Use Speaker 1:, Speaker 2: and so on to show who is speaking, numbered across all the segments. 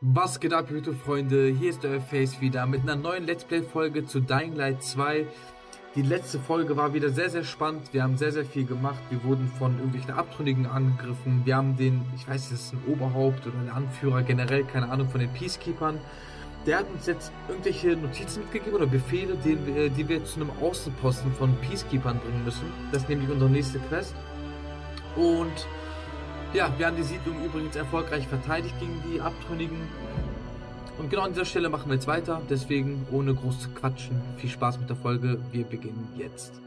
Speaker 1: Was geht ab, YouTube-Freunde? Hier ist euer Face wieder mit einer neuen Let's Play-Folge zu Dying Light 2. Die letzte Folge war wieder sehr, sehr spannend. Wir haben sehr, sehr viel gemacht. Wir wurden von irgendwelchen Abtrünnigen angegriffen. Wir haben den, ich weiß nicht, das ist ein Oberhaupt oder ein Anführer, generell, keine Ahnung, von den Peacekeepers. Der hat uns jetzt irgendwelche Notizen mitgegeben oder Befehle, die wir zu einem Außenposten von Peacekeepers bringen müssen. Das ist nämlich unsere nächste Quest. Und ja, wir haben die Siedlung übrigens erfolgreich verteidigt gegen die Abtrünnigen. Und genau an dieser Stelle machen wir jetzt weiter. Deswegen, ohne groß zu quatschen, viel Spaß mit der Folge. Wir beginnen jetzt.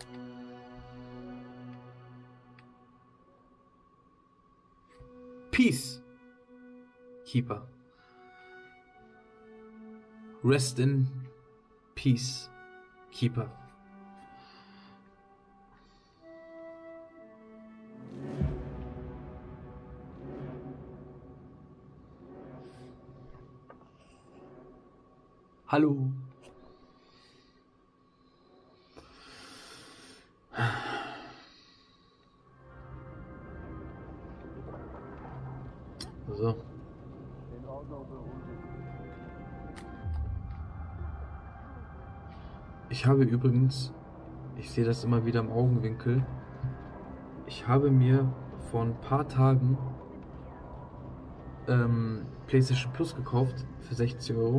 Speaker 1: Peace Keeper. Rest in Peace Keeper. Hallo. So. Ich habe übrigens, ich sehe das immer wieder im Augenwinkel, ich habe mir vor ein paar Tagen PlayStation Plus gekauft für 60 Euro.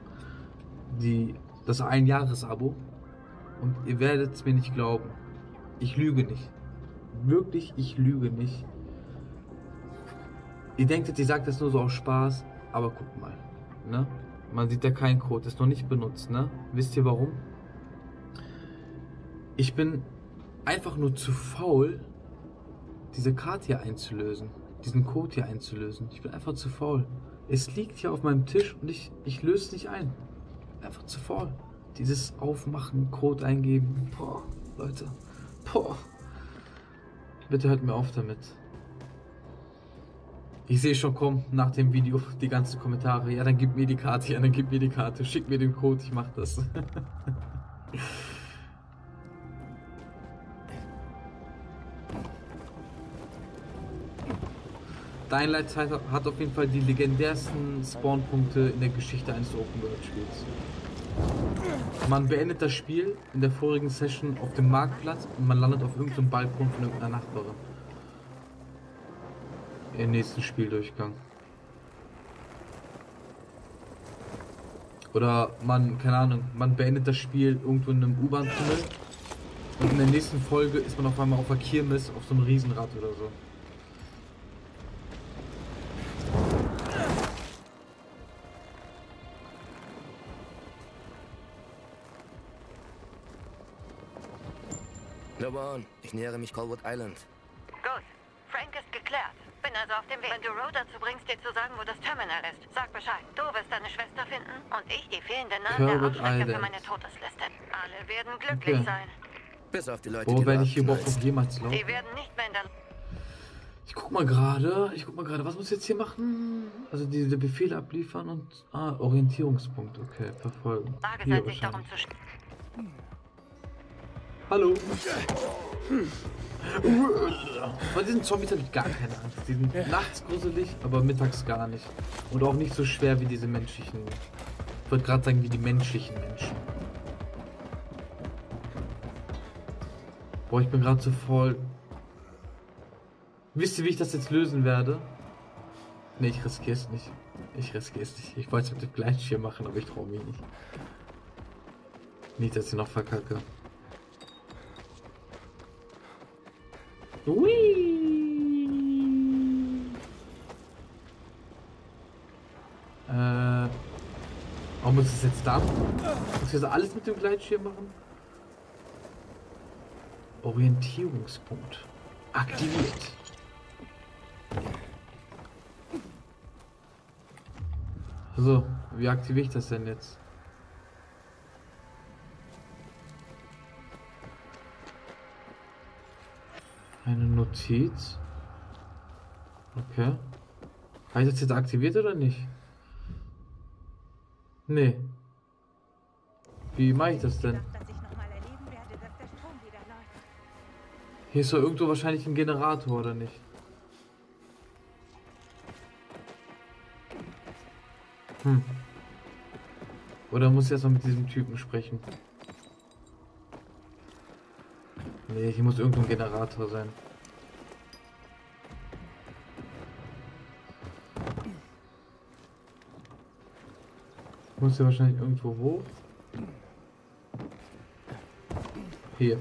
Speaker 1: Das Ein-Jahres-Abo. Und ihr werdet es mir nicht glauben. Ich lüge nicht. Wirklich, ich lüge nicht. Ihr denkt, ich sage das nur so aus Spaß, aber guckt mal. Ne? Man sieht da keinen Code, ist noch nicht benutzt. Ne? Wisst ihr warum? Ich bin einfach nur zu faul, diese Karte hier einzulösen. Diesen Code hier einzulösen. Ich bin einfach zu faul. Es liegt hier auf meinem Tisch und ich löse es nicht ein. Einfach zu faul. Dieses Aufmachen, Code eingeben. Boah, Leute. Boah. Bitte hört mir auf damit. Ich sehe schon, komm, nach dem Video die ganzen Kommentare. Ja, dann gib mir die Karte. Ja, dann gib mir die Karte. Schick mir den Code, ich mach das. Dying Light 2 hat auf jeden Fall die legendärsten Spawnpunkte in der Geschichte eines Open-World-Spiels. Man beendet das Spiel in der vorigen Session auf dem Marktplatz und man landet auf irgendeinem Balkon von irgendeiner Nachbarin. Im nächsten Spieldurchgang. Oder man, keine Ahnung, man beendet das Spiel irgendwo in einem U-Bahn-Tunnel und in der nächsten Folge ist man auf einmal auf der Kirmes auf so einem Riesenrad oder so.
Speaker 2: Loban, ich nähere mich Colwood Island.
Speaker 3: Gut. Frank ist geklärt. Bin also auf dem Weg. Wenn du Roe dazu bringst, dir zu sagen, wo das Terminal ist, sag Bescheid. Du wirst deine Schwester finden und ich die fehlenden Namen der Arschlöcher für meine Todesliste. Alle werden glücklich sein.
Speaker 2: Bis auf die Leute,
Speaker 1: Wo
Speaker 2: die
Speaker 1: werde ich hier überhaupt noch jemals laufen?
Speaker 3: Die werden nicht mehr in der...
Speaker 1: Ich guck mal gerade, was muss ich jetzt hier machen? Also diese Befehle abliefern und... Orientierungspunkt, okay, verfolgen.
Speaker 3: Lage
Speaker 1: Hier
Speaker 3: scheint sich darum zu...
Speaker 1: Hallo. Bei diesen Zombies habe ich gar keine Angst. Die sind nachts gruselig, aber mittags gar nicht. Und auch nicht so schwer wie diese menschlichen... Ich wollte gerade sagen, wie die menschlichen Menschen. Boah, ich bin gerade so voll... Wisst ihr, wie ich das jetzt lösen werde? Ne, ich riskiere es nicht. Ich wollte es mit dem Gleitschirm machen, aber ich traue mich nicht. Nicht, dass ich noch verkacke. Ui. Warum muss es jetzt da? Muss ich das alles mit dem Gleitschirm machen? Orientierungspunkt. Aktiviert. So, wie aktiviere ich das denn jetzt? Eine Notiz. Okay. Habe ich das jetzt aktiviert oder nicht? Nee. Wie mache ich das denn? Hier ist doch irgendwo wahrscheinlich ein Generator, oder nicht? Oder muss ich erst mal mit diesem Typen sprechen? Nee, hier muss irgendwo ein Generator sein. Muss ja wahrscheinlich irgendwo hoch. Hier.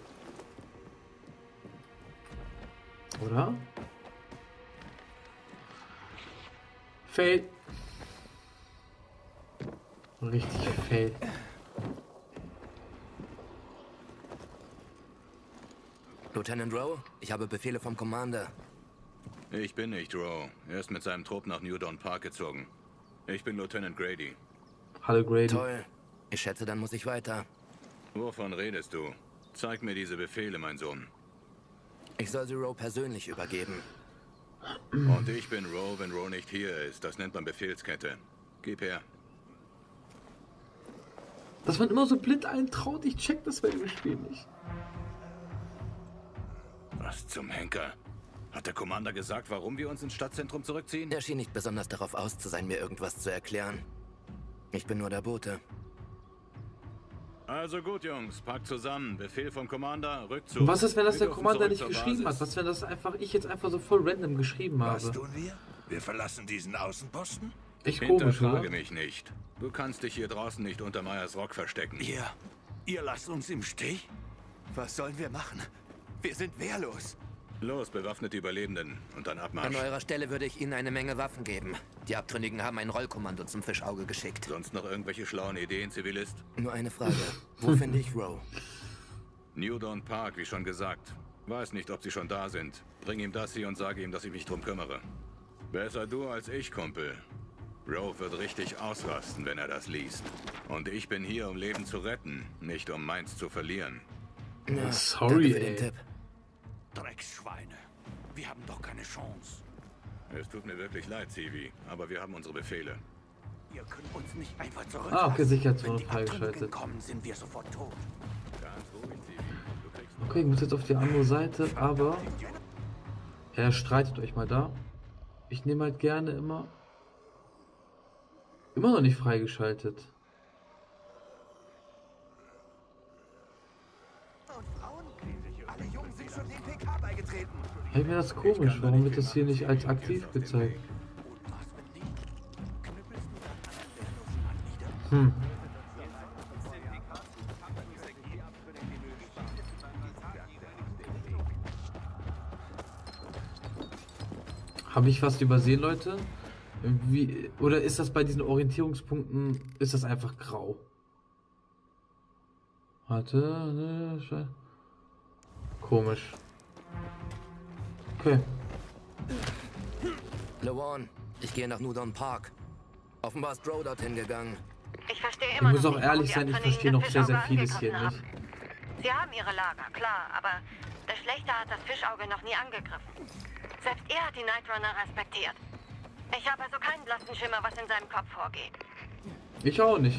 Speaker 1: Oder? Fail. Richtig fail.
Speaker 2: Lieutenant Rowe, ich habe Befehle vom Commander.
Speaker 4: Ich bin nicht Rowe. Er ist mit seinem Trupp nach New Dawn Park gezogen. Ich bin Lieutenant Grady.
Speaker 1: Hallo Grady.
Speaker 2: Toll. Ich schätze, dann muss ich weiter.
Speaker 4: Wovon redest du? Zeig mir diese Befehle, mein Sohn.
Speaker 2: Ich soll sie Rowe persönlich übergeben.
Speaker 4: Und ich bin Rowe, wenn Rowe nicht hier ist. Das nennt man Befehlskette. Gib her.
Speaker 1: Dass man immer so blind eintraut, ich check das bei dem Spiel nicht.
Speaker 4: Was zum Henker? Hat der Commander gesagt, warum wir uns ins Stadtzentrum zurückziehen?
Speaker 2: Er schien nicht besonders darauf aus zu sein, mir irgendwas zu erklären. Ich bin nur der Bote.
Speaker 4: Also gut, Jungs, packt zusammen. Befehl vom Commander, Rückzug.
Speaker 1: Und was ist, wenn das
Speaker 4: Wir
Speaker 1: der
Speaker 4: dürfen
Speaker 1: Commander
Speaker 4: zurück
Speaker 1: nicht
Speaker 4: zur
Speaker 1: geschrieben
Speaker 4: Basis.
Speaker 1: hat? Was, wenn das einfach ich jetzt einfach so voll random geschrieben
Speaker 5: Was
Speaker 1: habe?
Speaker 5: tun wir? Wir verlassen diesen Außenposten?
Speaker 1: Echt komisch,
Speaker 4: Hinterfrage
Speaker 1: oder?
Speaker 4: mich nicht. Du kannst dich hier draußen nicht unter Meyers Rock verstecken.
Speaker 5: Ihr lasst uns im Stich? Was sollen wir machen? Wir sind wehrlos.
Speaker 4: Los, bewaffnet die Überlebenden und dann
Speaker 2: An
Speaker 4: Abmarsch.
Speaker 2: eurer Stelle würde ich Ihnen eine Menge Waffen geben. Die Abtrünnigen haben ein Rollkommando zum Fischauge geschickt.
Speaker 4: Sonst noch irgendwelche schlauen Ideen, Zivilist?
Speaker 2: Nur eine Frage. Wo finde ich Rowe?
Speaker 4: New Dawn Park, wie schon gesagt. Weiß nicht, ob sie schon da sind. Bring ihm das hier und sage ihm, dass ich mich drum kümmere. Besser du als ich, Kumpel. Rowe wird richtig ausrasten, wenn er das liest. Und ich bin hier, um Leben zu retten, nicht um meins zu verlieren.
Speaker 2: Ja,
Speaker 1: sorry,
Speaker 2: danke für den
Speaker 1: ey.
Speaker 2: Tipp.
Speaker 5: Drecksschweine. Wir haben doch keine Chance.
Speaker 4: Es tut mir wirklich leid, Civi, aber wir haben unsere Befehle.
Speaker 5: Ihr könnt uns nicht einfach zurücklassen.
Speaker 1: Ah, okay, Sicherheitszone
Speaker 5: Wenn die Abtrünnigen
Speaker 1: freigeschaltet.
Speaker 5: kommen, sind wir sofort tot.
Speaker 4: Ganz ruhig, Civi. Du kriegst
Speaker 1: Okay, ich muss jetzt auf die andere Seite, aber streitet euch mal da. Ich nehme halt gerne immer noch nicht freigeschaltet.
Speaker 5: Und Frauen? Alle Jungen sind schon dem PK beigetreten.
Speaker 1: Hey, mir das komisch. Warum wird das hier nicht als aktiv gezeigt?
Speaker 5: Und was, wenn nicht? Knüppelst du dann alle Wehrlosen an nieder?
Speaker 1: Habe ich was übersehen, Leute? Wie, oder ist das bei diesen Orientierungspunkten, ist das einfach grau? Warte, komisch. Okay.
Speaker 2: LeWan, ich gehe nach New Dawn Park. Offenbar ist Rowe dorthin gegangen.
Speaker 3: Ich verstehe
Speaker 1: Ich
Speaker 3: immer
Speaker 1: muss
Speaker 3: noch
Speaker 1: auch
Speaker 3: nicht, warum
Speaker 1: ehrlich
Speaker 3: die
Speaker 1: sein, ich
Speaker 3: Abtrünnigen
Speaker 1: verstehe
Speaker 3: das
Speaker 1: noch sehr, sehr
Speaker 3: Fischauge
Speaker 1: vieles hier
Speaker 3: angegriffen
Speaker 1: nicht.
Speaker 3: haben. Sie haben ihre Lager, klar, aber der Schlechter hat das Fischauge noch nie angegriffen. Selbst er hat die Night Runner respektiert. Ich habe also keinen blassen Schimmer, was in seinem Kopf vorgeht.
Speaker 1: Ich auch nicht.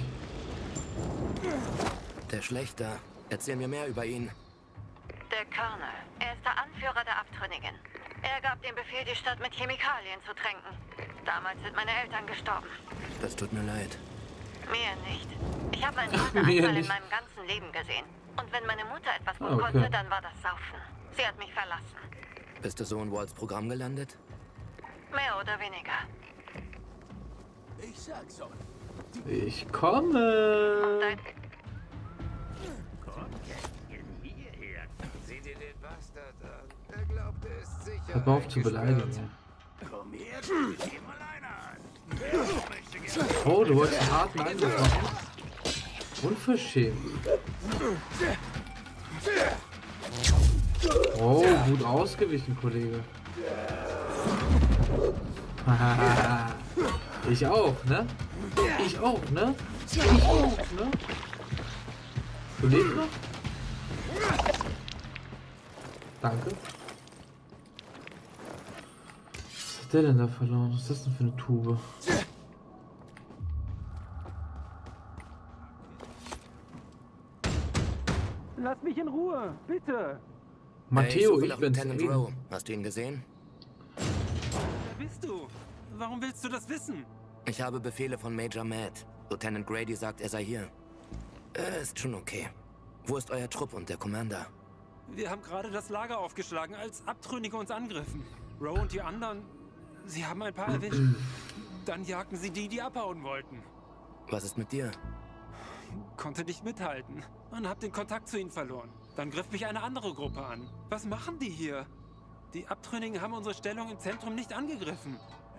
Speaker 2: Der Schlechter. Erzähl mir mehr über ihn.
Speaker 3: Der Colonel. Er ist der Anführer der Abtrünnigen. Er gab den Befehl, die Stadt mit Chemikalien zu tränken. Damals sind meine Eltern gestorben.
Speaker 2: Das tut mir leid.
Speaker 3: Mir nicht. Ich habe meinen Vater
Speaker 1: Mir
Speaker 3: einmal in
Speaker 1: nicht.
Speaker 3: meinem ganzen Leben gesehen. Und wenn meine Mutter etwas gut
Speaker 1: Ah, okay.
Speaker 3: konnte, dann war das Saufen. Sie hat mich verlassen.
Speaker 2: Bist du so in Walls Programm gelandet?
Speaker 3: Mehr oder weniger.
Speaker 5: Ich sag's euch.
Speaker 1: Ich komme.
Speaker 3: Dein
Speaker 5: Seht ihr den Bastard an? Er glaubt, er ist sicher.
Speaker 1: Hört mal auf zu beleidigen.
Speaker 5: Komm her, geh mal einer an.
Speaker 1: Oh, du wolltest einen harten Eingriff machen? Unverschämt. Oh, gut ausgewichen, Kollege. Ich auch, ne? Ich auch, ne? Ich auch, ne? Du lebst noch? Danke. Was hat der denn da verloren? Was ist das denn für eine Tube?
Speaker 6: Lass mich in Ruhe, bitte.
Speaker 1: Matteo,
Speaker 2: suche
Speaker 1: ich
Speaker 2: nach
Speaker 1: bin's.
Speaker 2: Lieutenant Rowe. Hast du ihn gesehen?
Speaker 6: Wer bist du? Warum willst du das wissen?
Speaker 2: Ich habe Befehle von Major Matt. Lieutenant Grady sagt, er sei hier. Ist schon okay. Wo ist euer Trupp und der Commander?
Speaker 6: Wir haben gerade das Lager aufgeschlagen, als Abtrünnige uns angriffen. Rowe und die anderen, sie haben ein paar erwischt. Dann jagten sie die abhauen wollten.
Speaker 2: Was ist mit dir?
Speaker 6: Konnte nicht mithalten und hab den Kontakt zu ihnen verloren. Dann griff mich eine andere Gruppe an. Was machen die hier? Die Abtrünnigen haben unsere Stellung im Zentrum nicht angegriffen.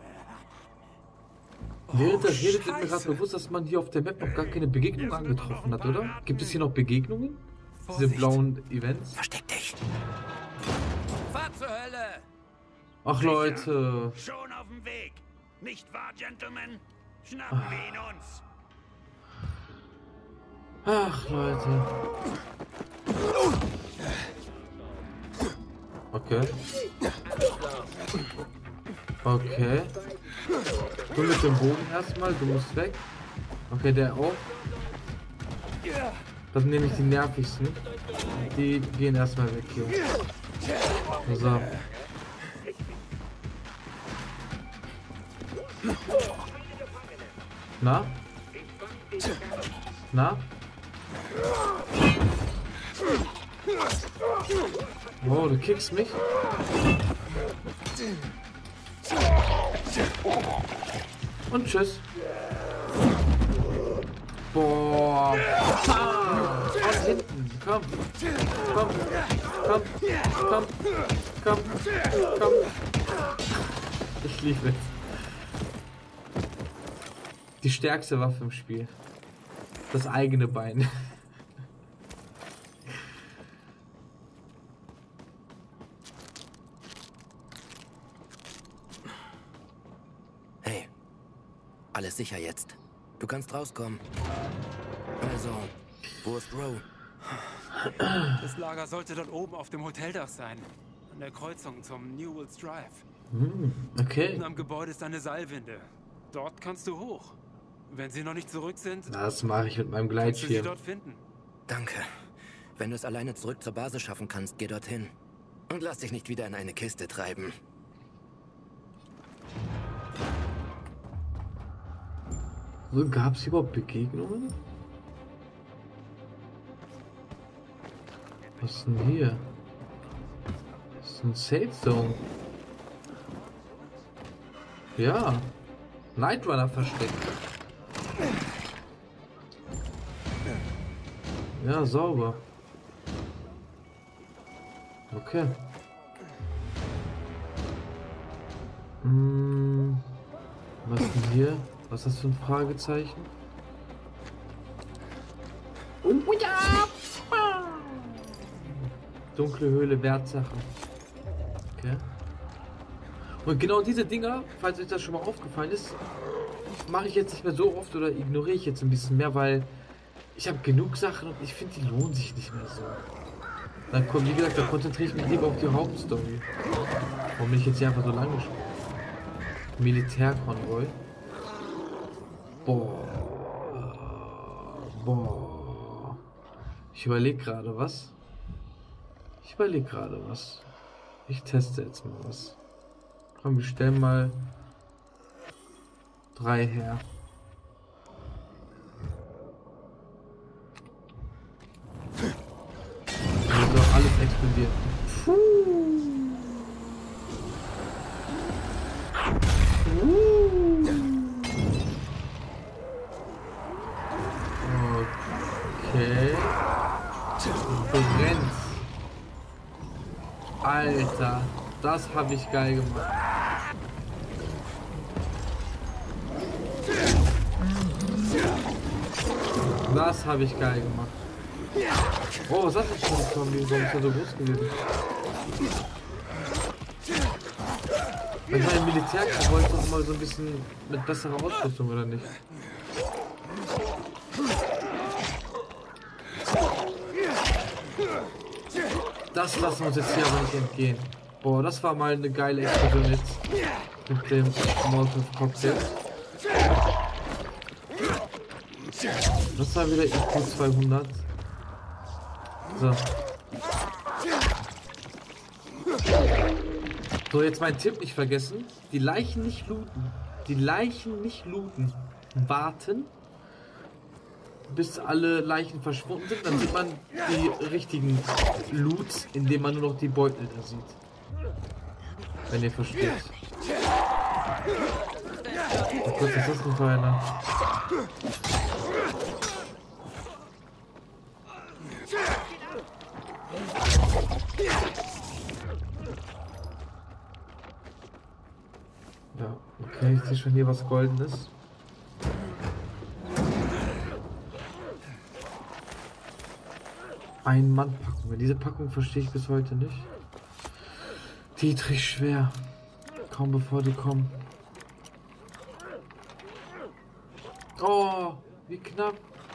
Speaker 1: Während das redet, ist mir gerade bewusst, dass man hier auf der Map noch gar keine Begegnung angetroffen hat, oder? Gibt es hier noch Begegnungen? Diese blauen Events?
Speaker 2: Versteck dich! Fahr zur Hölle!
Speaker 1: Ach Leute!
Speaker 5: Schon auf dem Weg! Nicht wahr, Gentlemen? Schnappen wir ihn uns!
Speaker 1: Ach Leute! Okay. Okay. Du mit dem Bogen erstmal, du musst weg. Okay, der auch. Das sind nämlich die nervigsten. Die gehen erstmal weg hier. So. Na? Na? Wow, du kickst mich. Und tschüss. Boah. Aus hinten. Komm. Komm. Komm. Komm. Komm. Komm. Ich liebe es. Die stärkste Waffe im Spiel. Das eigene Bein.
Speaker 2: Hey, alles sicher jetzt. Du kannst rauskommen. Also, wo ist Rowe?
Speaker 6: Das Lager sollte dort oben auf dem Hoteldach sein. An der Kreuzung zum Newells Drive.
Speaker 1: Okay.
Speaker 6: Unten am Gebäude ist eine Seilwinde. Dort kannst du hoch. Wenn sie noch nicht zurück sind,
Speaker 1: Das mache ich mit meinem
Speaker 6: kannst du sie
Speaker 1: Gleitschirm.
Speaker 6: dort finden.
Speaker 2: Danke. Wenn du es alleine zurück zur Basis schaffen kannst, geh dorthin. Und lass dich nicht wieder in eine Kiste treiben.
Speaker 1: So, gab es überhaupt Begegnungen? Was ist denn hier? Das ist ein Safe Zone. Ja. Night Runner versteckt. Ja, sauber. Okay. Was ist denn hier? Was ist das für ein Fragezeichen? Dunkle Höhle, Wertsachen. Okay. Und genau diese Dinger, falls euch das schon mal aufgefallen ist, mache ich jetzt nicht mehr so oft oder ignoriere ich jetzt ein bisschen mehr, weil ich habe genug Sachen und ich finde, die lohnen sich nicht mehr so. Dann kommt, wie gesagt, da konzentriere ich mich lieber auf die Hauptstory. Warum bin ich jetzt hier einfach so lange gespielt? Militärkonvoi. Boah. Boah. Ich überlege gerade was. Ich teste jetzt mal was. Komm, wir stellen mal 3 her. Also alles explodiert. Okay. Brennt. Alter, das habe ich geil gemacht. Das habe ich geil gemacht. Oh, was ist das für ein Zombie? Warum ist er so groß gewesen? Ich meine, Militär wollte doch mal so ein bisschen mit besserer Ausrüstung, oder nicht? Das lassen wir uns jetzt hier aber nicht entgehen. Boah, das war mal eine geile Explosion jetzt. Mit dem Molotov-Cocktail. Das war wieder IQ 200. So. So, jetzt mein Tipp nicht vergessen. Die Leichen nicht looten. die Leichen nicht looten. Warten, bis alle Leichen verschwunden sind. Dann sieht man die richtigen Loots, indem man nur noch die Beutel da sieht. Wenn ihr versteht. Oh Gott, was ist das denn für einer? Ja, okay, ich sehe schon hier was Goldenes. Ein-Mann-Packung. Diese Packung verstehe ich bis heute nicht. Dietrich schwer. Kaum bevor die kommen. Oh, wie knapp.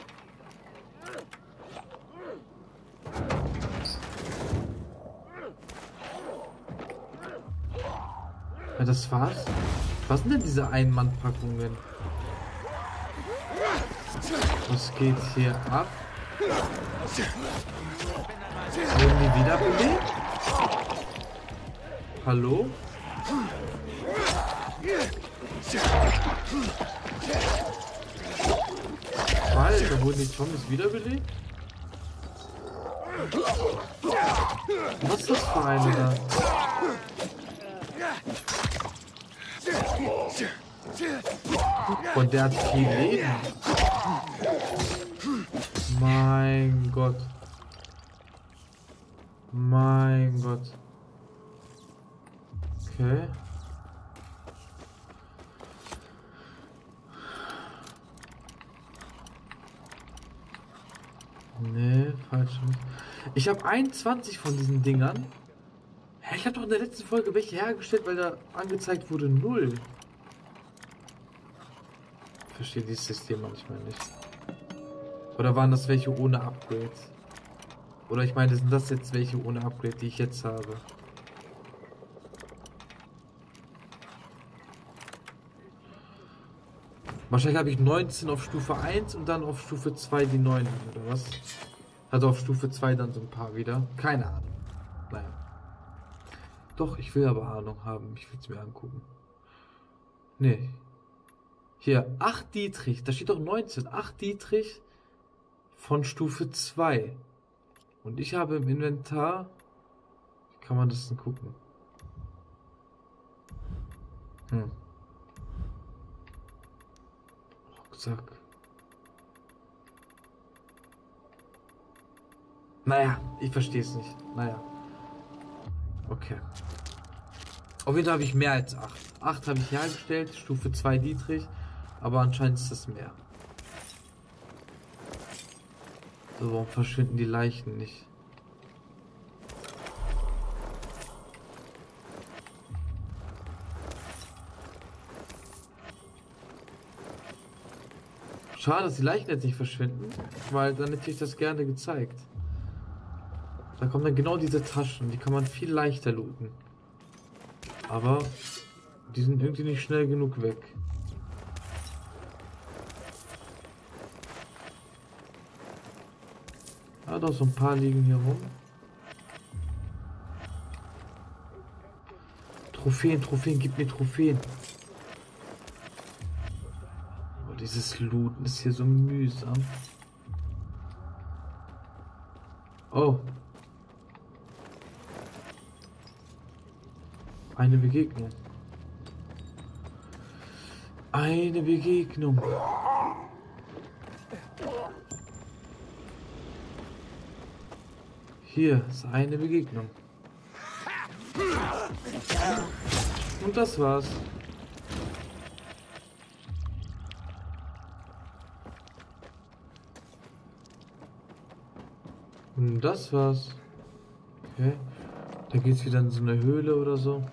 Speaker 1: Ja, das war's. Was sind denn diese Ein-Mann-Packungen? Was geht hier ab? Wurden die wiederbelebt? Hallo? Alter, wurden die Zombies wiederbelebt? Was ist das für eine da? Und der hat viel Leben. Mein Gott. Mein Gott. Okay. Nee, falsch. Ich habe 21 von diesen Dingern. Hä, ich habe doch in der letzten Folge welche hergestellt, weil da angezeigt wurde 0. Ich verstehe dieses System manchmal nicht. Oder waren das welche ohne Upgrades? Oder ich meine, sind das jetzt welche ohne Upgrade, die ich jetzt habe? Wahrscheinlich habe ich 19 auf Stufe 1 und dann auf Stufe 2 die 9, oder was? Also auf Stufe 2 dann so ein paar wieder. Keine Ahnung. Naja. Doch, ich will aber Ahnung haben. Ich will es mir angucken. Nee. Hier, 8 Dietrich. Da steht doch 19. 8 Dietrich von Stufe 2. Und ich habe im Inventar... Wie kann man das denn gucken? Rucksack. Naja, ich verstehe es nicht. Naja. Okay. Auf jeden Fall habe ich mehr als 8. 8 habe ich hergestellt, Stufe 2 Dietrich, aber anscheinend ist das mehr. So, warum verschwinden die Leichen nicht? Schade, dass die Leichen jetzt nicht verschwinden, weil dann hätte ich das gerne gezeigt. Da kommen dann genau diese Taschen, die kann man viel leichter looten. Aber die sind irgendwie nicht schnell genug weg. Ja, doch so ein paar liegen hier rum. Trophäen, Trophäen, gib mir Trophäen. Oh, dieses Looten ist hier so mühsam. Oh. Eine Begegnung. Eine Begegnung. Hier ist eine Begegnung. Und das war's. Und das war's. Okay. Da geht's wieder in so eine Höhle oder so.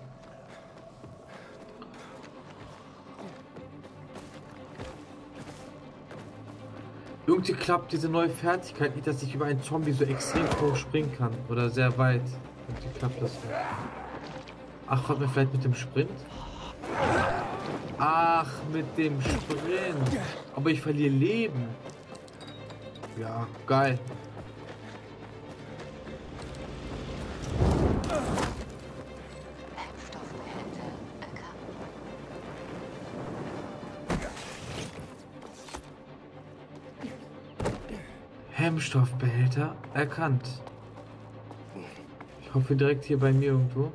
Speaker 1: Irgendwie klappt diese neue Fertigkeit nicht, dass ich über einen Zombie so extrem hoch springen kann. Oder sehr weit. Irgendwie klappt das nicht. Ach, warte mal, vielleicht mit dem Sprint? Ach, mit dem Sprint. Aber ich verliere Leben. Ja, geil. Hemmstoffbehälter erkannt. Ich hoffe direkt hier bei mir irgendwo.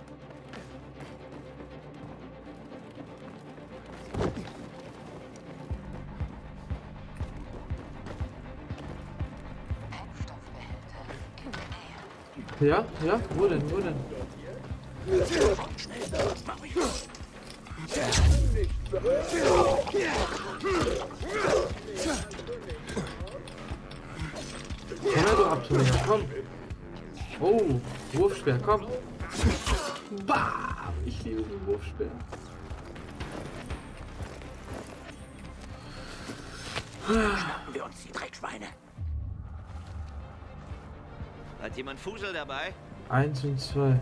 Speaker 1: Ja, ja, wo denn, wo denn? Komm her, du Abtrünniger, komm! Oh, Wurfspeer, komm! Bah! Ich liebe den Wurfspeer.
Speaker 5: Schnappen wir uns die Dreckschweine.
Speaker 7: Hat jemand Fusel dabei?
Speaker 1: 1 und 2.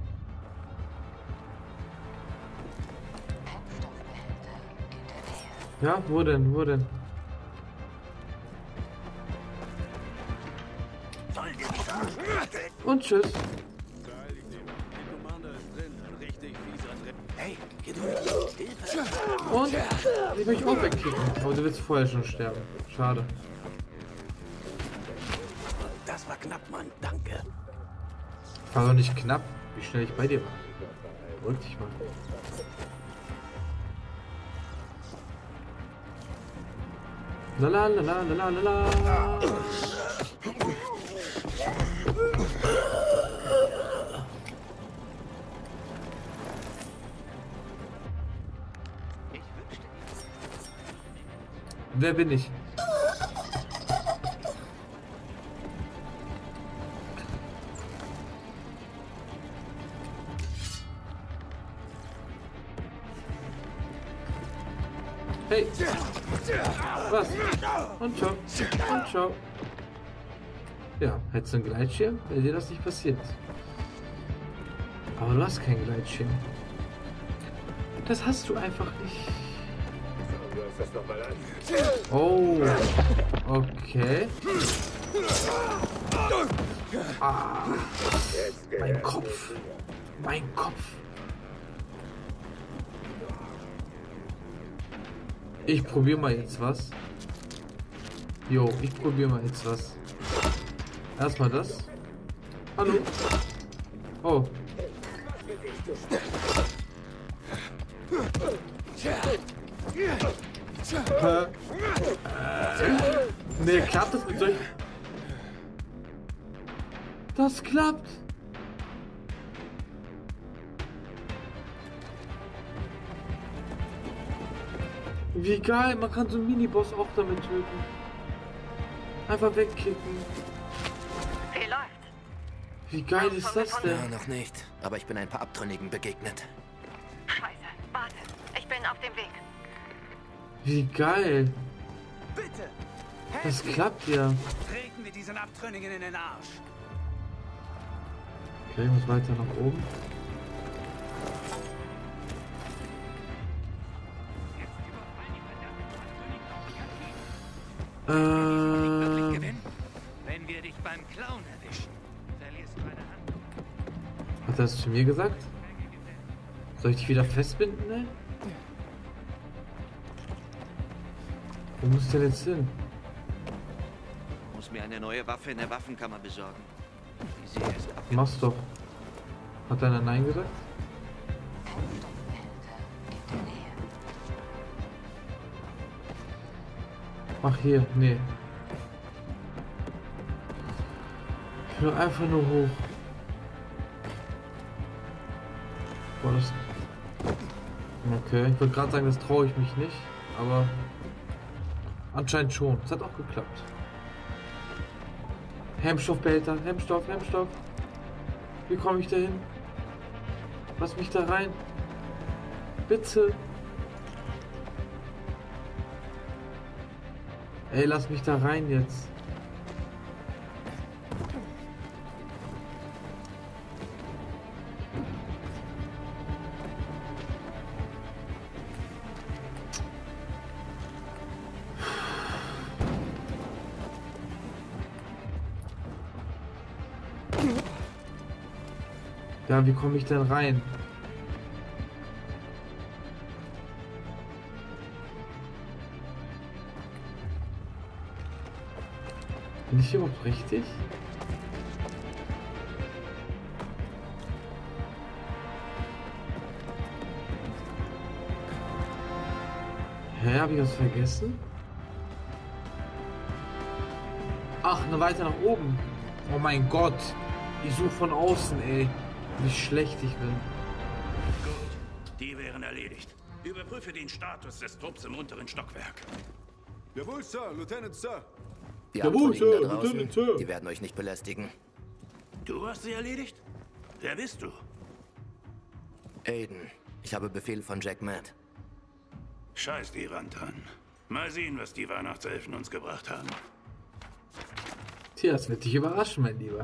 Speaker 1: Ja, wo denn, wo denn? Und tschüss.
Speaker 5: Hey, hier drüben. Hilfe.
Speaker 1: Und ich will mich auch wegkicken. Aber du willst vorher schon sterben. Schade.
Speaker 5: Das war knapp, Mann. Danke.
Speaker 1: War doch nicht knapp, wie schnell ich bei dir war. Beruhig dich mal. Lala, lala, lala, lala. Wer bin ich? Hey! Was? Und ciao. Und ciao. Ja, hättest du einen Gleitschirm, wäre dir das nicht passiert. Aber du hast keinen Gleitschirm. Das hast du einfach nicht. Oh. Okay. Ah. Mein Kopf. Mein Kopf. Ich probiere mal jetzt was. Jo, ich probiere mal jetzt was. Erstmal das. Hallo. Oh. Nee, klappt das mit solchen... Das klappt. Wie geil, man kann so einen Miniboss auch damit töten. Einfach wegkicken.
Speaker 3: Wie läuft's?
Speaker 1: Wie geil ist das
Speaker 2: Ja,
Speaker 1: denn?
Speaker 2: noch nicht. Aber ich bin ein paar Abtrünnigen begegnet.
Speaker 3: Scheiße, warte. Ich bin auf dem Weg.
Speaker 1: Wie geil.
Speaker 5: Bitte.
Speaker 1: Das klappt ja.
Speaker 5: Treten wir diesen Abtrünnigen in den Arsch.
Speaker 1: Okay, ich muss weiter nach oben.
Speaker 7: Wenn wir dich beim Clown erwischen, verlierst du eine Hand.
Speaker 1: Hat er das zu mir gesagt? Soll ich dich wieder festbinden, ne? Wo muss ich denn jetzt hin?
Speaker 7: Muss mir eine neue Waffe in der Waffenkammer besorgen. Sie ist
Speaker 1: Mach's doch. Hat einer Nein gesagt? Ach hier, nee. Ich will einfach nur hoch. Boah, das... Okay, ich wollte gerade sagen, das traue ich mich nicht, aber anscheinend schon. Es hat auch geklappt. Hemmstoffbehälter, Hemmstoff, Hemmstoff. Wie komme ich da hin? Lass mich da rein. Bitte. Ey, lass mich da rein jetzt. Ja, wie komme ich denn rein? Bin ich überhaupt richtig? Hä, hab ich was vergessen? Ach, ne, weiter nach oben. Oh mein Gott. Ich suche von außen, ey. Wie schlecht ich bin.
Speaker 8: Gut, die wären erledigt. Überprüfe den Status des Trupps im unteren Stockwerk.
Speaker 5: Jawohl, Sir, Lieutenant, Sir.
Speaker 2: Die
Speaker 1: Jawohl,
Speaker 2: Abtrünnigen
Speaker 1: Sir,
Speaker 2: da draußen,
Speaker 1: Lieutenant, Sir.
Speaker 2: die werden euch nicht belästigen.
Speaker 8: Du hast sie erledigt? Wer bist du?
Speaker 2: Aiden, ich habe Befehl von Jack Matt.
Speaker 8: Scheiß die Wand an. Mal sehen, was die Weihnachtselfen uns gebracht haben.
Speaker 1: Tja, das wird dich überraschen, mein Lieber.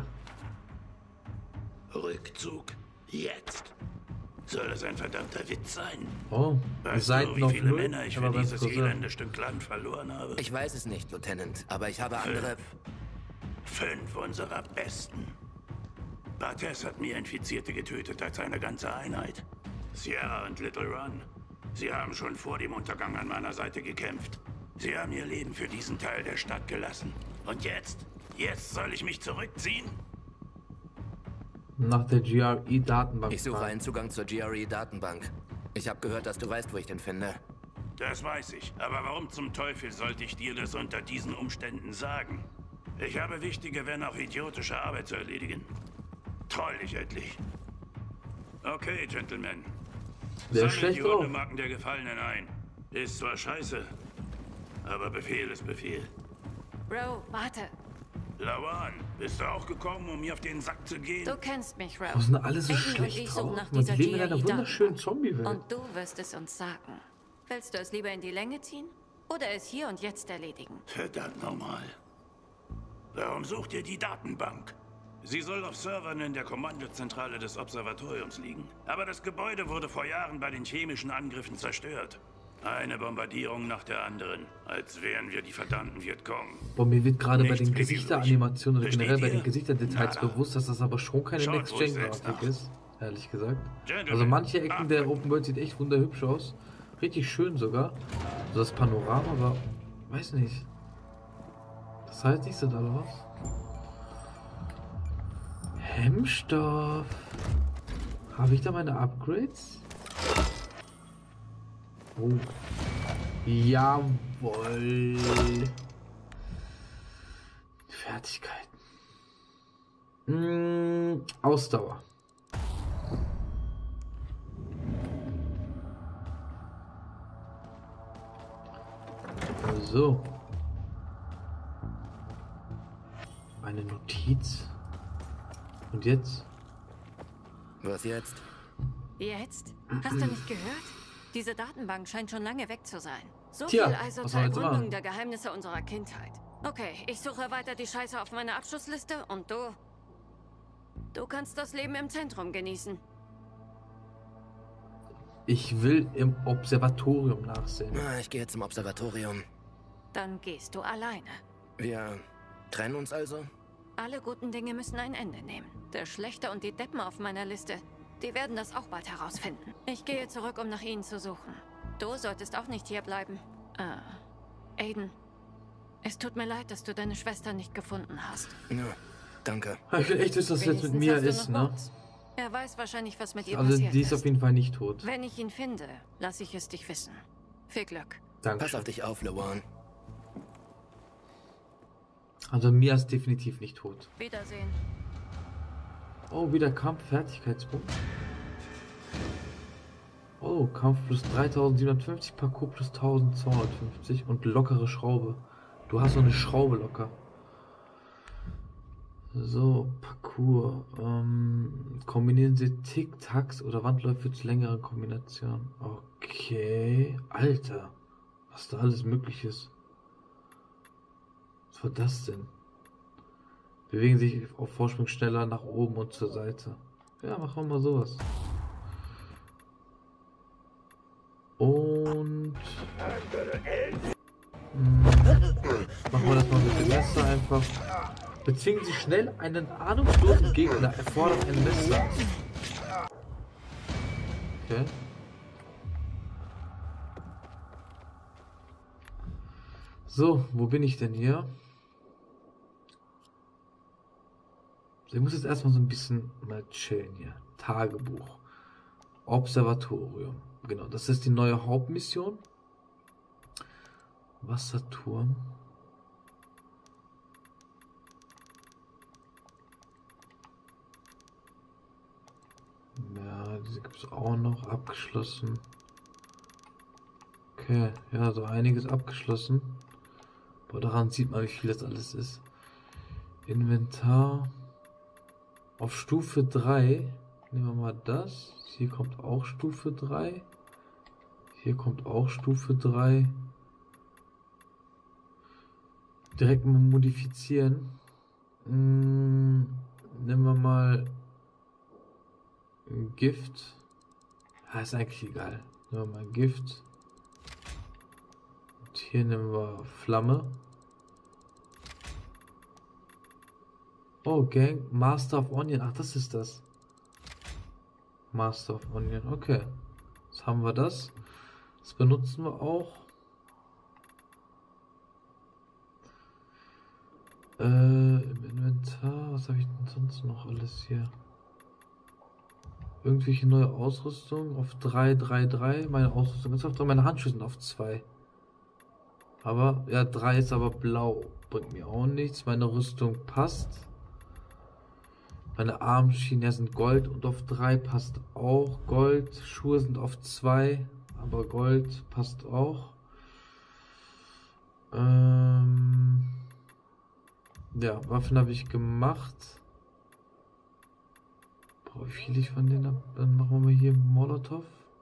Speaker 8: Rückzug. Jetzt. Soll das ein verdammter Witz sein?
Speaker 1: Oh, ihr
Speaker 8: Weißt
Speaker 1: seid
Speaker 8: du, wie
Speaker 1: noch
Speaker 8: viele
Speaker 1: null,
Speaker 8: Männer ich
Speaker 1: aber
Speaker 8: für
Speaker 1: ganz
Speaker 8: dieses
Speaker 1: kurz.
Speaker 8: elende Stück Land verloren habe?
Speaker 2: Ich weiß es nicht, Lieutenant, aber ich habe andere...
Speaker 8: 5 unserer Besten. Barthes hat mehr Infizierte getötet als eine ganze Einheit. Sierra und Little Run. Sie haben schon vor dem Untergang an meiner Seite gekämpft. Sie haben ihr Leben für diesen Teil der Stadt gelassen. Und jetzt? Jetzt soll ich mich zurückziehen?
Speaker 1: Nach der GRE-Datenbank.
Speaker 2: Ich suche einen Zugang zur GRE-Datenbank. Ich habe gehört, dass du weißt, wo ich den finde.
Speaker 8: Das weiß ich. Aber warum zum Teufel sollte ich dir das unter diesen Umständen sagen? Ich habe wichtige, wenn auch idiotische Arbeit zu erledigen. Troll dich endlich. Okay, Gentlemen.
Speaker 1: Sehr
Speaker 8: Sammelt
Speaker 1: schlecht
Speaker 8: die
Speaker 1: drauf.
Speaker 8: Hundemarken der Gefallenen ein. Ist zwar scheiße, aber Befehl ist Befehl.
Speaker 3: Bro, warte.
Speaker 8: Lawan, bist du auch gekommen, um mir auf den Sack zu gehen?
Speaker 3: Du kennst mich, Ro.
Speaker 1: Warum sind alle so
Speaker 3: Aiden und
Speaker 1: schlecht
Speaker 3: ich suchen
Speaker 1: drauf?
Speaker 3: nach
Speaker 1: Man, die
Speaker 3: dieser
Speaker 1: leben in einer
Speaker 3: GRE-Datenbank.
Speaker 1: wunderschönen Zombie-Welt.
Speaker 3: Und du wirst es uns sagen. Willst du es lieber in die Länge ziehen? Oder es hier und jetzt erledigen?
Speaker 8: Verdammt nochmal. Warum sucht ihr die Datenbank? Sie soll auf Servern in der Kommandozentrale des Observatoriums liegen. Aber das Gebäude wurde vor Jahren bei den chemischen Angriffen zerstört. Eine Bombardierung nach der anderen, als wären wir die verdammten Vietcong.
Speaker 1: Boah, mir wird gerade bei
Speaker 8: Nichts
Speaker 1: den
Speaker 8: blieb
Speaker 1: Gesichtsanimationen oder
Speaker 8: Versteht
Speaker 1: generell bei
Speaker 8: ihr?
Speaker 1: den Gesichterdetails
Speaker 8: Nada.
Speaker 1: bewusst, dass das aber schon keine
Speaker 8: Schaut ruhig selbst
Speaker 1: Next-Gen-Grafik
Speaker 8: nach.
Speaker 1: ist, ehrlich gesagt.
Speaker 8: Gentlemen,
Speaker 1: Also manche Ecken der
Speaker 8: Achtung.
Speaker 1: Open World sieht echt wunderhübsch aus. Richtig schön sogar. So das Panorama, aber weiß nicht. Das heißt nicht so daraus. Hemmstoff. Habe ich da meine Upgrades? Oh. Jawohl. Fertigkeiten. Ausdauer. So. Eine Notiz. Und jetzt?
Speaker 2: Was jetzt?
Speaker 3: Jetzt? Hast du nicht gehört? Diese Datenbank scheint schon lange weg zu sein. So
Speaker 1: Tja,
Speaker 3: viel also
Speaker 1: was
Speaker 3: zur
Speaker 1: soll jetzt
Speaker 3: Ergründung
Speaker 1: machen?
Speaker 3: der Geheimnisse unserer Kindheit. Okay, ich suche weiter die Scheiße auf meiner Abschlussliste und du... Du kannst das Leben im Zentrum genießen.
Speaker 1: Ich will im Observatorium nachsehen.
Speaker 2: Na, ich gehe zum Observatorium.
Speaker 3: Dann gehst du alleine.
Speaker 2: Wir trennen uns also?
Speaker 3: Alle guten Dinge müssen ein Ende nehmen. Der Schlechte und die Deppen auf meiner Liste, die werden das auch bald herausfinden. Ich gehe zurück, um nach ihnen zu suchen. Du solltest auch nicht hier bleiben. Aiden, es tut mir leid, dass du deine Schwester nicht gefunden hast.
Speaker 2: Ja, danke.
Speaker 1: Ich will echt wissen, was jetzt mit
Speaker 3: Wenigstens
Speaker 1: mir
Speaker 3: hast du
Speaker 1: ist,
Speaker 3: noch
Speaker 1: ne?
Speaker 3: Box. Er weiß wahrscheinlich, was mit ihr
Speaker 1: Also
Speaker 3: passiert
Speaker 1: die ist auf jeden Fall nicht tot.
Speaker 3: Wenn ich ihn finde, lasse ich es dich wissen. Viel Glück.
Speaker 1: Danke.
Speaker 2: Pass auf dich auf, Lawan.
Speaker 1: Also Mia ist definitiv nicht tot.
Speaker 3: Wiedersehen.
Speaker 1: Oh, wieder Kampf, Fertigkeitspunkt. Oh, Kampf plus 3750, Parcours plus 1250 und lockere Schraube. Du hast so eine Schraube locker. So, Parcours. Kombinieren Sie Tic-Tacs oder Wandläufe zu längeren Kombinationen. Okay. Alter. Was da alles möglich ist. Was war das denn? Bewegen sich auf Vorsprung schneller nach oben und zur Seite. Ja, machen wir mal sowas. Und machen wir das mal mit dem Messer einfach. Bezwingen Sie schnell einen ahnungslosen Gegner, erfordert ein Messer. Okay. So, wo bin ich denn hier? Ich muss jetzt erstmal so ein bisschen mal chillen hier. Tagebuch. Observatorium. Genau, das ist die neue Hauptmission. Wasserturm. Ja, diese gibt es auch noch. Abgeschlossen. Okay, ja, so einiges abgeschlossen. Aber daran sieht man, wie viel das alles ist. Inventar. Auf Stufe 3. Nehmen wir mal das. Hier kommt auch Stufe 3. Hier kommt auch Stufe 3. Direkt mal modifizieren. Nehmen wir mal Gift. Ja, ist eigentlich egal. Nehmen wir mal Gift. Und hier nehmen wir Flamme. Oh, Gang. Master of Onion. Ach, das ist das. Master of Onion. Okay. Jetzt haben wir das. Das benutzen wir auch. Im Inventar. Was habe ich denn sonst noch alles hier? Irgendwelche neue Ausrüstung auf 3, 3, 3. Meine Ausrüstung ist auf 3. Meine Handschuhe sind auf 2. Aber, ja, 3 ist aber blau. Bringt mir auch nichts. Meine Rüstung passt. Meine Armschienen sind Gold und auf 3 passt auch Gold. Schuhe sind auf 2, aber Gold passt auch. Ja, Waffen habe ich gemacht. Boah, wie viel ich von denen habe. Dann machen wir mal hier Molotov.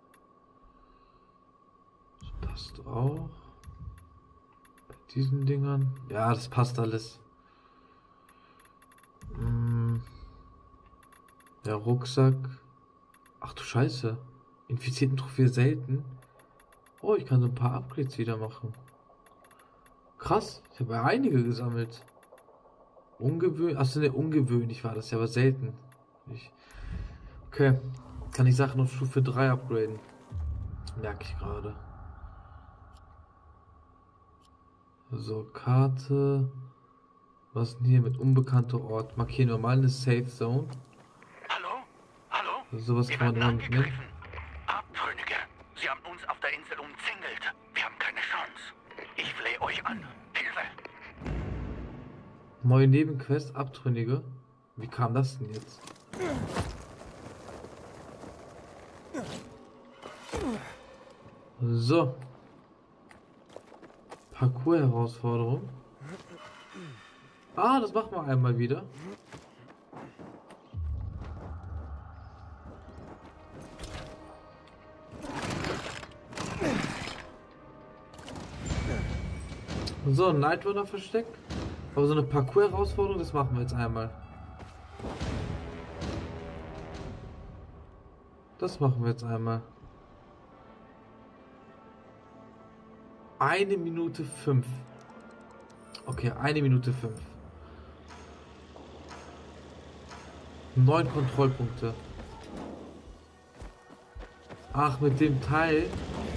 Speaker 1: Das passt auch. Bei diesen Dingern. Ja, das passt alles. Der Rucksack. Ach du Scheiße. Infizierten Trophäe selten. Oh, ich kann so ein paar Upgrades wieder machen. Krass. Ich habe ja einige gesammelt. Ungewöhnlich. Achso, ne, ungewöhnlich war das ja, aber selten. Okay. Kann ich Sachen auf Stufe 3 upgraden. Merke ich gerade. So, Karte. Was ist denn hier mit unbekannter Ort? Markieren wir mal eine Safe Zone. Sowas kann man immer mitnehmen.
Speaker 8: Abtrünnige, sie haben uns auf der Insel umzingelt. Wir haben keine Chance. Ich flehe euch an. Hilfe!
Speaker 1: Neue Nebenquest, Abtrünnige. Wie kam das denn jetzt? So. Parcours-Herausforderung. Ah, das machen wir einmal wieder. So, ein Nightrunner Versteck. Aber so eine Parcours-Herausforderung, das machen wir jetzt einmal. Das machen wir jetzt einmal. 1 Minute 5. Okay, 1 Minute 5. 9 Kontrollpunkte. Ach, mit dem Teil.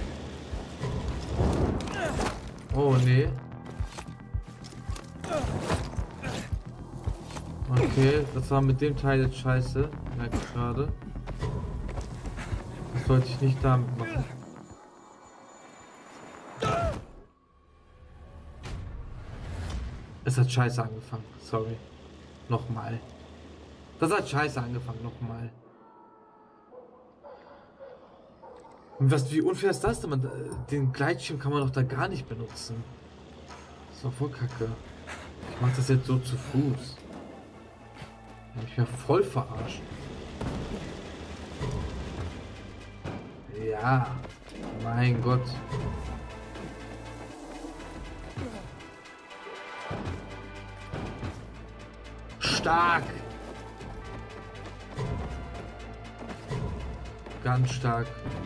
Speaker 1: Oh, nee. Okay, das war mit dem Teil jetzt scheiße. Merke ich gerade. Das sollte ich nicht damit machen. Es hat scheiße angefangen. Sorry. Nochmal. Das hat scheiße angefangen. Nochmal. Wie unfair ist das denn? Den Gleitschirm kann man doch da gar nicht benutzen. Das ist doch voll kacke. Ich mach das jetzt so zu Fuß. Ich bin ja voll verarscht. Ja. Mein Gott. Stark. Ganz stark.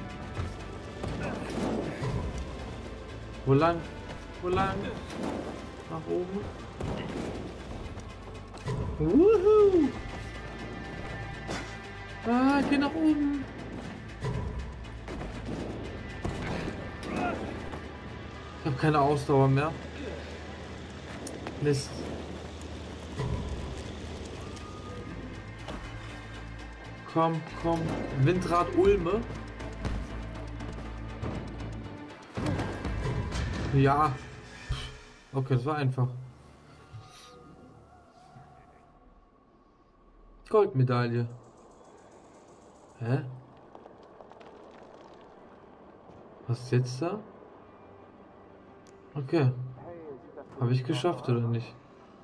Speaker 1: Wo lang? Wo lang? Nach oben. Wuhu! Ah, geh nach oben. Ich habe keine Ausdauer mehr. Mist. Komm, komm. Windrad Ulme. Ja. Okay, das war einfach. Goldmedaille. Hä? Was ist jetzt da? Okay. Habe ich geschafft oder nicht?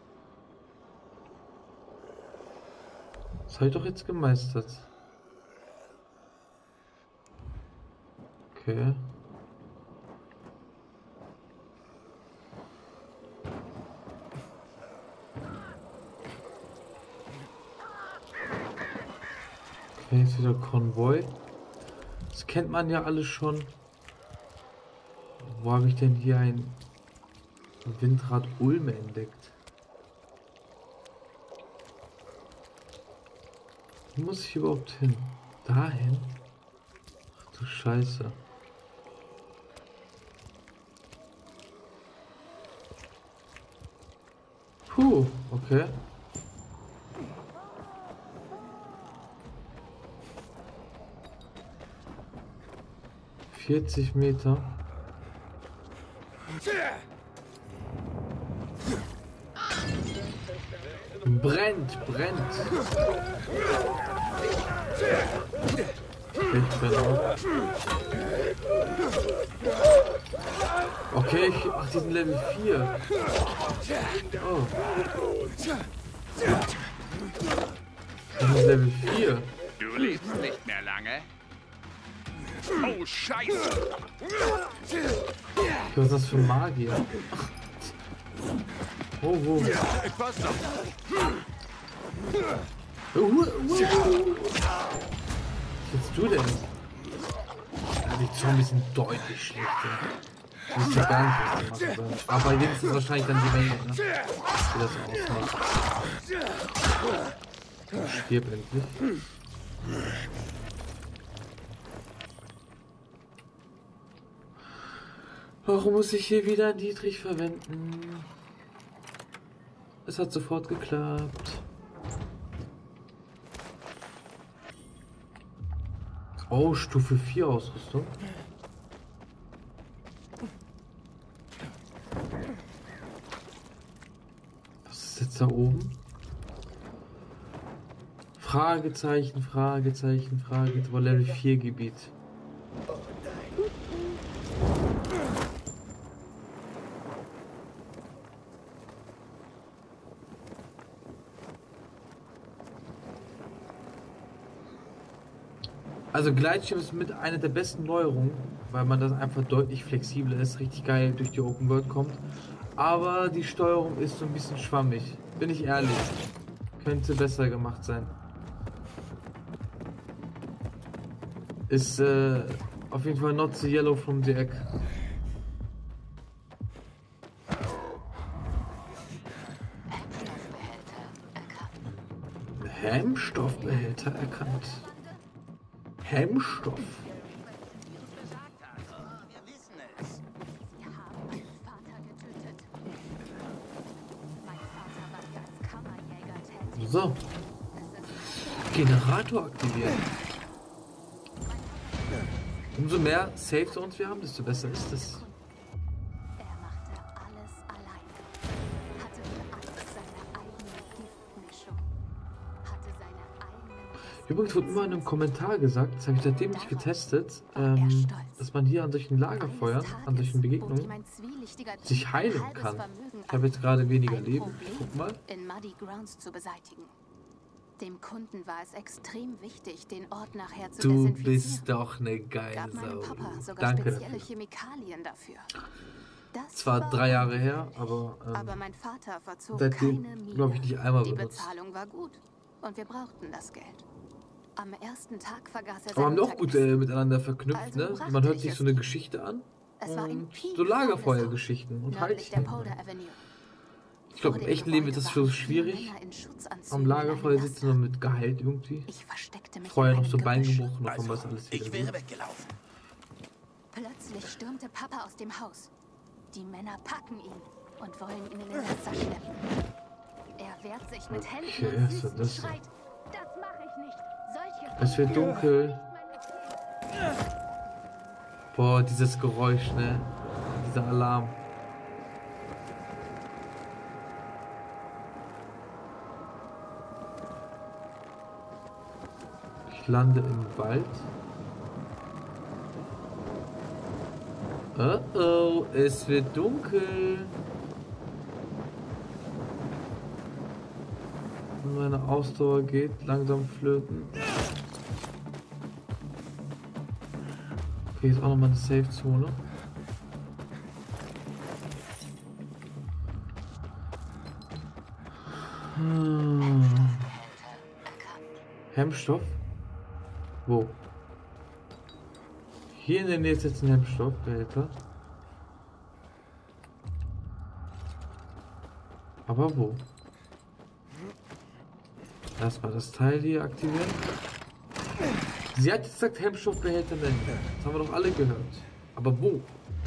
Speaker 1: Das habe ich doch jetzt gemeistert. Okay. Okay, jetzt wieder Konvoi. Das kennt man ja alles schon. Wo habe ich denn hier ein Windrad Ulme entdeckt? Wo muss ich überhaupt hin? Dahin? Ach du Scheiße. Puh, okay. Meter. Brennt, brennt. Okay, ach, die sind Level 4. Oh. Die sind Level 4.
Speaker 5: Du lebst nicht mehr lange. Oh, Scheiße!
Speaker 1: Was ist das für Magier? Oh, wo?
Speaker 5: Pass doch!
Speaker 1: Was willst du denn? Die Zombies sind deutlich schlechter. Ich wusste gar nicht, was die machen sollen. Aber jetzt ist es wahrscheinlich dann die Menge, ne? Wie das ausmacht. Stirb endlich. Warum muss ich hier wieder Dietrich verwenden? Es hat sofort geklappt. Oh, Stufe 4 Ausrüstung. Was ist jetzt da oben? Fragezeichen, Fragezeichen, Fragezeichen. War Level 4 Gebiet. Also Gleitschirm ist mit einer der besten Neuerungen, weil man das einfach deutlich flexibler ist, richtig geil durch die Open World kommt. Aber die Steuerung ist so ein bisschen schwammig, bin ich ehrlich. Könnte besser gemacht sein. Ist auf jeden Fall not the yellow from the egg. Hemmstoffbehälter erkannt. Hemmstoff. So. Generator aktivieren. Umso mehr Safe Zones wir haben, desto besser ist es. Übrigens wurde immer in einem Kommentar gesagt, das habe ich seitdem nicht getestet, dass man hier an solchen Lagerfeuern, an solchen Begegnungen sich heilen kann. Ich habe jetzt gerade weniger Leben. Ich guck mal.
Speaker 9: Dem Kunden war es extrem wichtig, den Ort nachher zu
Speaker 1: desinfizieren.
Speaker 9: Du
Speaker 1: bist doch eine geile Sau. Danke dafür.
Speaker 9: Chemikalien dafür.
Speaker 1: Zwar 3 Jahre her, aber
Speaker 9: mein Vater verzog
Speaker 1: seitdem, glaube ich, nicht einmal benutzt.
Speaker 9: Die Bezahlung war gut und wir brauchten das Geld. Am ersten Tag vergaß er.
Speaker 1: Aber haben wir auch gut miteinander verknüpft, ne? Man hört sich so eine Geschichte an und so Lagerfeuergeschichten und Heilchen. Ich glaube, im echten Leben wird das schon schwierig. Am Lagerfeuer sitzen und mit geheilt irgendwie. Vorher noch so Bein gebrochen, noch was alles wieder.
Speaker 5: Ich wäre weggelaufen.
Speaker 9: Plötzlich stürmte Papa aus dem Haus. Die Männer packen ihn und wollen ihn in den Messer schleppen. Er wehrt sich mit Händen und Füßen und schreit: Das mache ich nicht! Solche
Speaker 1: Es wird dunkel. Boah, dieses Geräusch, ne? Dieser Alarm. Ich lande im Wald. Oh oh, es wird dunkel. Meine Ausdauer geht langsam flöten. Okay, jetzt auch nochmal eine Safe-Zone. Hemmstoff? Wo? Hier in der Nähe ist jetzt ein Hemmstoffbehälter. Aber wo? Erstmal das Teil hier aktivieren. Sie hat jetzt gesagt Hemmstoffbehälter nennen. Das haben wir doch alle gehört. Aber wo?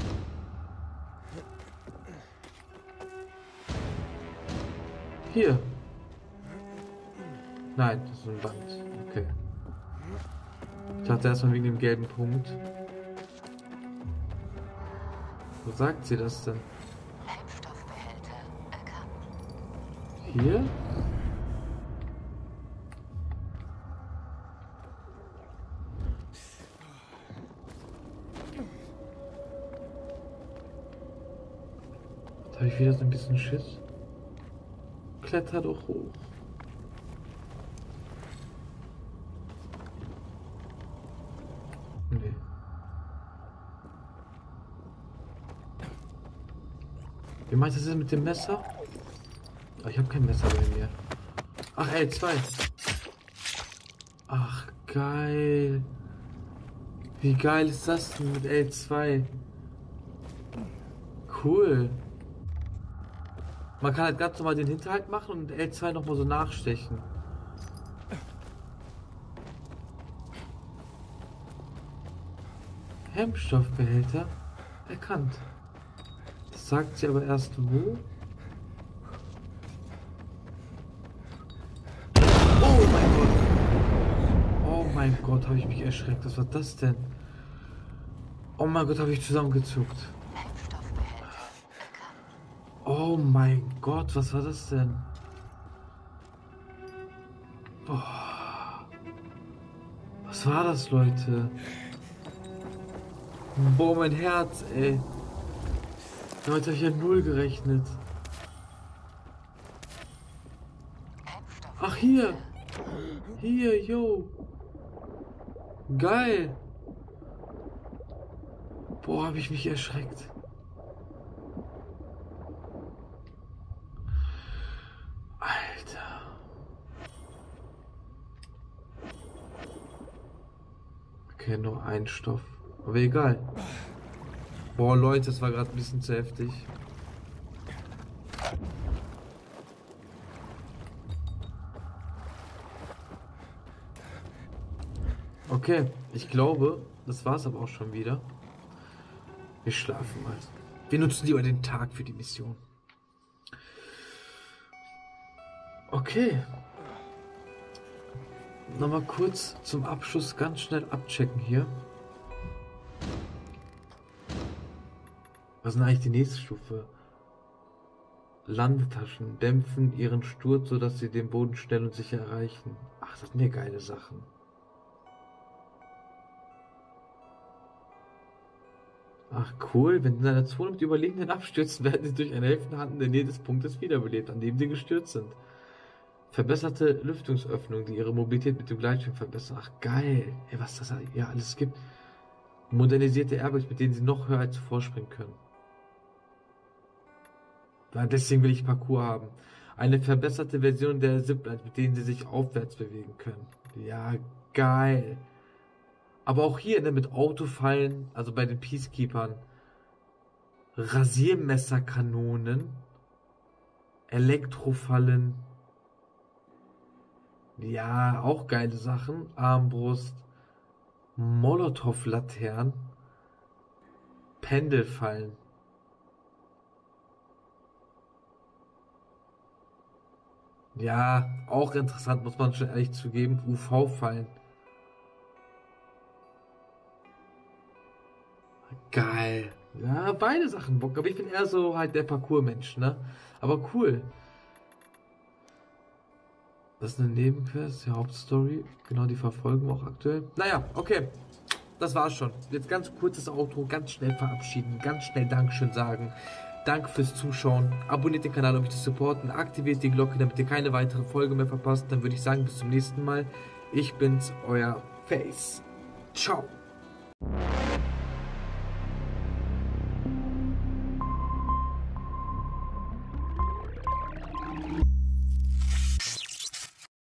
Speaker 1: Hier. Nein, das ist ein Band. Okay. Ich dachte erstmal wegen dem gelben Punkt. Wo sagt sie das denn?
Speaker 9: Hemmstoffbehälter erkannt.
Speaker 1: Hier? Da habe ich wieder so ein bisschen Schiss. Kletter doch hoch. Nee. Wie meinst du das mit dem Messer? Oh, ich habe kein Messer bei mir. Ach, L2. Ach, geil. Wie geil ist das denn mit L2? Cool. Man kann halt ganz normal den Hinterhalt machen und L2 nochmal so nachstechen. Hemmstoffbehälter erkannt. Das sagt sie aber erst wo? Oh mein Gott! Oh mein Gott, habe ich mich erschreckt. Was war das denn? Oh mein Gott, habe ich zusammengezuckt. Oh mein Gott, was war das denn? Boah. Was war das, Leute? Boah, mein Herz, ey. Damit habe ich ja null gerechnet. Ach, hier. Hier, yo. Geil. Boah, habe ich mich erschreckt. Alter. Okay, nur ein Stoff. Aber egal. Boah, Leute, das war gerade ein bisschen zu heftig. Okay, ich glaube, das war's aber auch schon wieder. Wir schlafen mal. Wir nutzen lieber den Tag für die Mission. Okay. Nochmal kurz zum Abschluss ganz schnell abchecken hier. Was ist denn eigentlich die nächste Stufe? Landetaschen dämpfen ihren Sturz, sodass sie den Boden schnell und sicher erreichen. Ach, das sind ja geile Sachen. Ach cool, wenn sie in einer Zone mit Überlegenen abstürzen, werden sie durch eine helfende Hand in der Nähe des Punktes wiederbelebt, an dem sie gestürzt sind. Verbesserte Lüftungsöffnungen, die ihre Mobilität mit dem Gleitschirm verbessern. Ach geil, ey, was das ja alles gibt. Modernisierte Airbags, mit denen sie noch höher als zuvor springen können. Ja, deswegen will ich Parkour haben. Eine verbesserte Version der Ziplines, mit denen sie sich aufwärts bewegen können. Ja, geil. Aber auch hier, ne, mit Autofallen, also bei den Peacekeepers. Rasiermesserkanonen. Elektrofallen. Ja, auch geile Sachen. Armbrust. Molotow-Laternen. Pendelfallen. Ja, auch interessant, muss man schon ehrlich zugeben. UV-Fallen. Geil. Ja, beide Sachen Bock, aber ich bin eher so halt der Parkour-Mensch, ne? Aber cool. Das ist eine Nebenquest, die Hauptstory. Genau, die verfolgen wir auch aktuell. Naja, okay. Das war's schon. Jetzt ganz kurzes Outro, ganz schnell verabschieden, ganz schnell Dankeschön sagen. Danke fürs Zuschauen. Abonniert den Kanal, um mich zu supporten. Aktiviert die Glocke, damit ihr keine weitere Folge mehr verpasst. Dann würde ich sagen, bis zum nächsten Mal. Ich bin's, euer Face. Ciao.